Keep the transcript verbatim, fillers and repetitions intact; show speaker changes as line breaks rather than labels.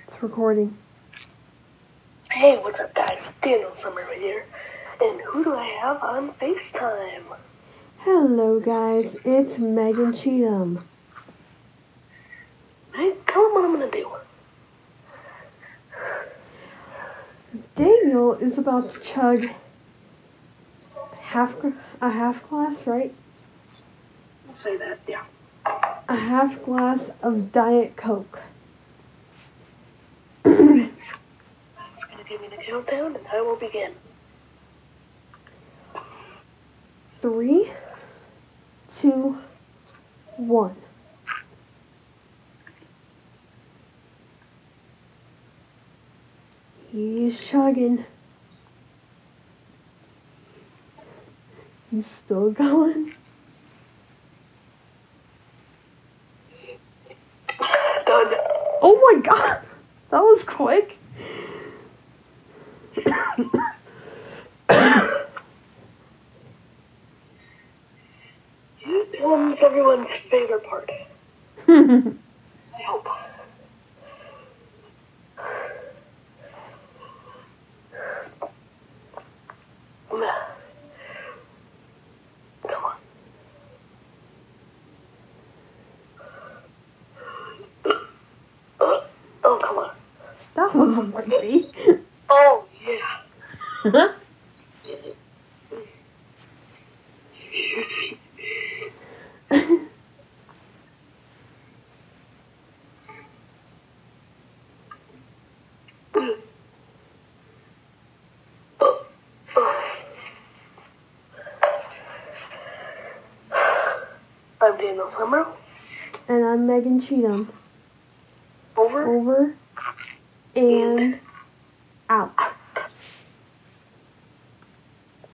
It's recording.
Hey, what's up guys? Daniel Summer right here. And who do I have on FaceTime?
Hello guys, it's Megan Cheatham.
Hey, tell them what I'm gonna do.
Daniel is about to chug half a half glass, right?
I'll say that, yeah.
A half glass of Diet Coke.
It's gonna give me the countdown and I will begin.
Three, two, one. He's chugging. He's still going.
Done.
Oh my god! That was quick.
This one's everyone's favorite part. I hope. Come on. Uh, oh, come on.
That was lengthy.
Oh, yeah. I'm Daniel Summer.
And I'm Megan Cheatham.
Over.
Over and out.